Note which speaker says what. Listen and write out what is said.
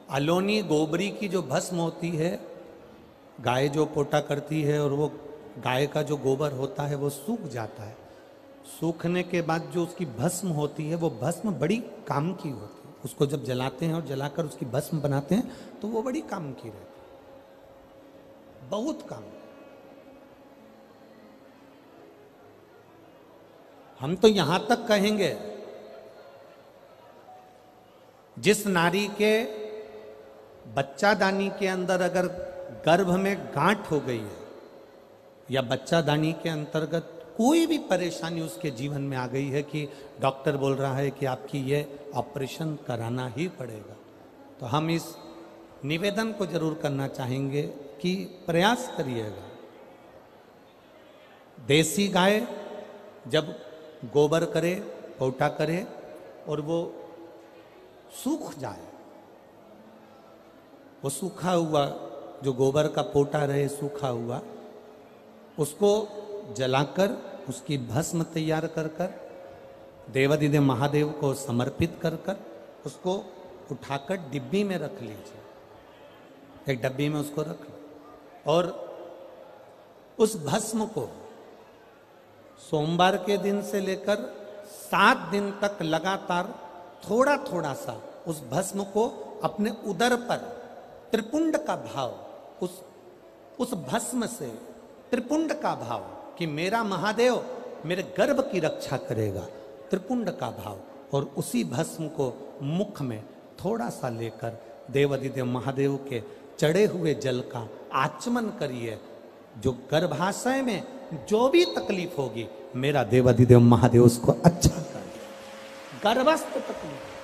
Speaker 1: अलोनी गोबरी की जो भस्म होती है, गाय जो पोटा करती है और वो गाय का जो गोबर होता है वो सूख जाता है। सूखने के बाद जो उसकी भस्म होती है वो भस्म बड़ी काम की होती है। उसको जब जलाते हैं और जलाकर उसकी भस्म बनाते हैं तो वो बड़ी काम की रहती है, बहुत काम। हम तो यहां तक कहेंगे, जिस नारी के बच्चादानी के अंदर अगर गर्भ में गांठ हो गई है या बच्चादानी के अंतर्गत कोई भी परेशानी उसके जीवन में आ गई है कि डॉक्टर बोल रहा है कि आपकी ये ऑपरेशन कराना ही पड़ेगा, तो हम इस निवेदन को जरूर करना चाहेंगे कि प्रयास करिएगा। देसी गाय जब गोबर करे, पोटा करे और वो सूख जाए, वो सूखा हुआ जो गोबर का पोटा रहे सूखा हुआ, उसको जलाकर उसकी भस्म तैयार कर कर देवादिदेव महादेव को समर्पित कर कर उसको उठाकर डिब्बी में रख लीजिए। एक डब्बी में उसको रख लो और उस भस्म को सोमवार के दिन से लेकर 7 दिन तक लगातार थोड़ा थोड़ा सा उस भस्म को अपने उदर पर त्रिपुंड का भाव, उस भस्म से त्रिपुंड का भाव कि मेरा महादेव मेरे गर्भ की रक्षा करेगा, त्रिपुंड का भाव, और उसी भस्म को मुख में थोड़ा सा लेकर देवादिदेव महादेव के चढ़े हुए जल का आचमन करिए। जो गर्भाशय में जो भी तकलीफ होगी मेरा देवादिदेव महादेव उसको अच्छा कर, गर्भस्थ तकलीफ